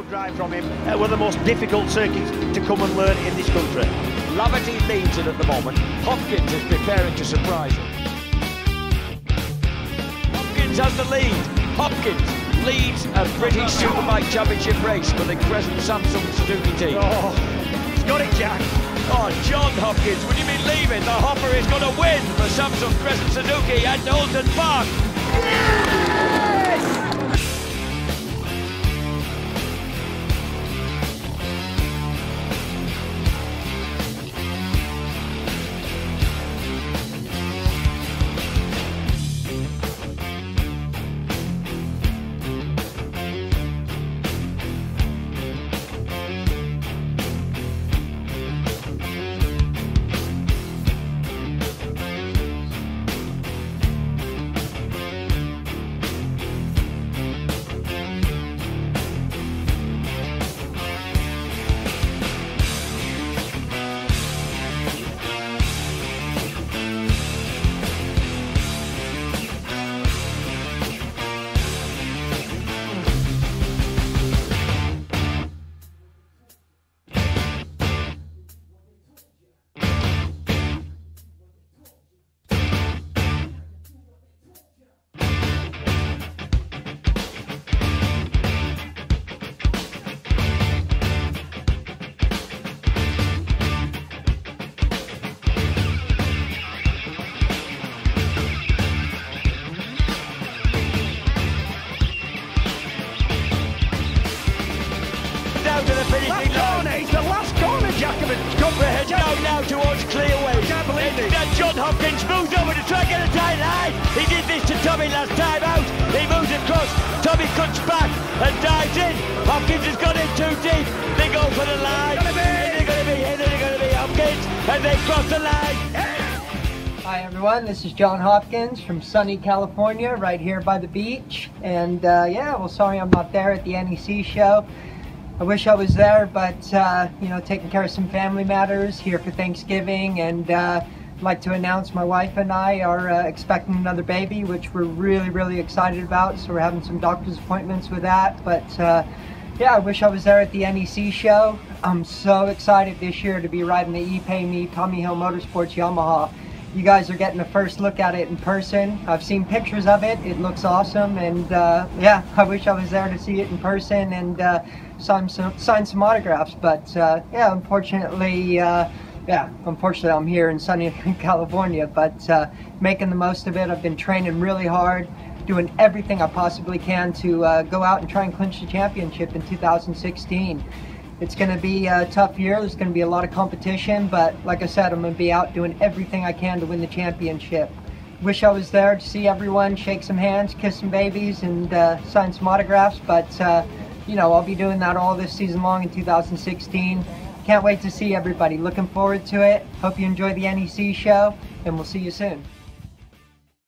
drive from him at one of the most difficult circuits to come and learn in this country. Laverty leads it at the moment. Hopkins is preparing to surprise him. Hopkins has the lead. Hopkins leads a British Superbike Championship race for the Crescent Samsung Suzuki team. Oh, he's got it, Jack. Oh, John Hopkins, would you be leaving? The hopper is going to win for Samsung Crescent Suzuki at Oulton Park. Yes! To the finishing line. It's the last corner, Jacobin. Now towards Clearway. I can't believe this. John Hopkins moves over to try and get a tight line. He did this to Tommy last time out. He moves across. Tommy cuts back and dives in. Hopkins has got in too deep. They go for the line. They're going to be Hopkins, and they cross the line. Hi everyone, this is John Hopkins from sunny California, right here by the beach. And yeah, well, sorry I'm not there at the NEC show. I wish I was there, but you know, taking care of some family matters here for Thanksgiving, and I'd like to announce my wife and I are expecting another baby, which we're really excited about. So we're having some doctor's appointments with that. But yeah, I wish I was there at the NEC show. I'm so excited this year to be riding the ePayMe Tommy Hill Motorsports Yamaha. You guys are getting a first look at it in person. I've seen pictures of it. It looks awesome, and yeah, I wish I was there to see it in person and sign some autographs. But yeah, unfortunately, I'm here in sunny California, but making the most of it. I've been training really hard, doing everything I possibly can to go out and try and clinch the championship in 2016. It's going to be a tough year. There's going to be a lot of competition, but like I said, I'm going to be out doing everything I can to win the championship. Wish I was there to see everyone, shake some hands, kiss some babies, and sign some autographs, but you know, I'll be doing that all this season long in 2016. Can't wait to see everybody. Looking forward to it. Hope you enjoy the NEC show, and we'll see you soon.